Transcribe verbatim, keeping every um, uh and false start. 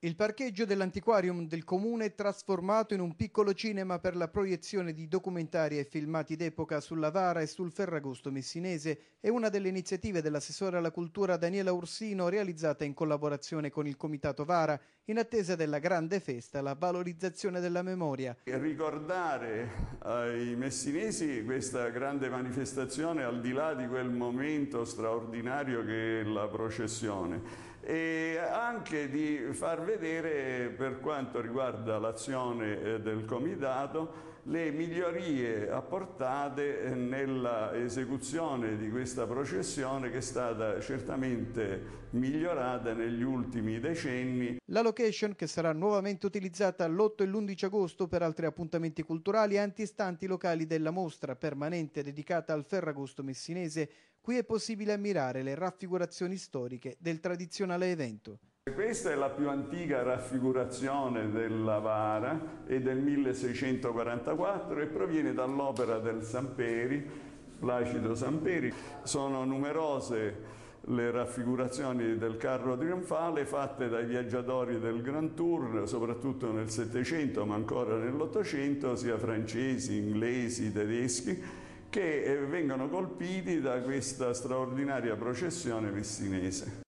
Il parcheggio dell'antiquarium del comune è trasformato in un piccolo cinema per la proiezione di documentari e filmati d'epoca sulla Vara e sul Ferragosto messinese. È una delle iniziative dell'assessore alla cultura Daniela Ursino, realizzata in collaborazione con il Comitato Vara, in attesa della grande festa, la valorizzazione della memoria. Ricordare ai messinesi questa grande manifestazione al di là di quel momento straordinario che è la processione, e anche di far vedere, per quanto riguarda l'azione del Comitato, le migliorie apportate nella esecuzione di questa processione, che è stata certamente migliorata negli ultimi decenni. La location, che sarà nuovamente utilizzata l'otto e l'undici agosto per altri appuntamenti culturali, antistanti locali della mostra permanente dedicata al Ferragosto messinese. Qui è possibile ammirare le raffigurazioni storiche del tradizionale evento. Questa è la più antica raffigurazione della Vara, è del milleseicentoquarantaquattro e proviene dall'opera del Samperi, Placido Samperi. Sono numerose le raffigurazioni del carro trionfale fatte dai viaggiatori del Grand Tour, soprattutto nel Settecento ma ancora nell'Ottocento, sia francesi, inglesi, tedeschi, che vengono colpiti da questa straordinaria processione messinese.